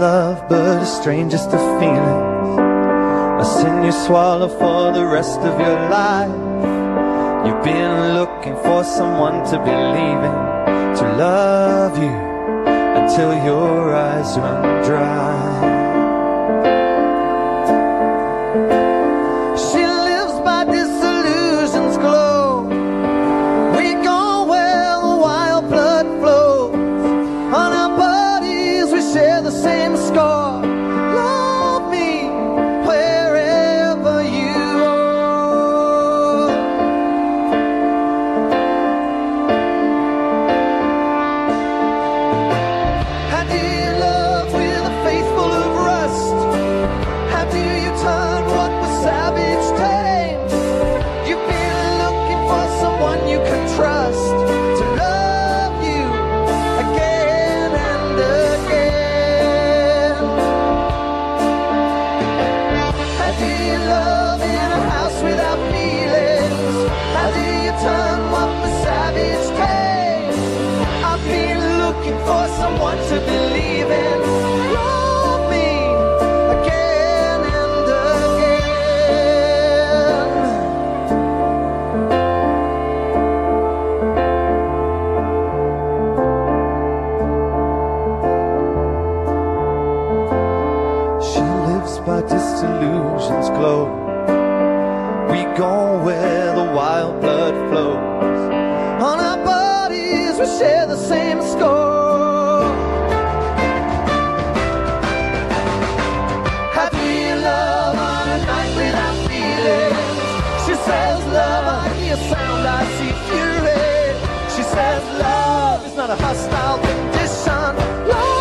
love, but a stranger's to feelings, a sin you swallow for the rest of your life. You've been looking for someone to believe in, to love you until your eyes run dry. She lives by disillusion's glow. We go where the wild blood flows. On our bodies we share the same scar. Love me wherever you are. How do you love with a faith full of rust? How do you turn what was savage tame? You've been looking for someone you can trust to love you again and again. How do you love in a house without feelings? How do you turn what was savage tame? I've been looking for someone to believe in. Love me again and again. She lives by disillusion's glow. We go where the wild blood flows. On our bodies we share the same score. How do you love on a night without feelings? She says love, I hear sound, I see fury. She says love is not a hostile condition. Love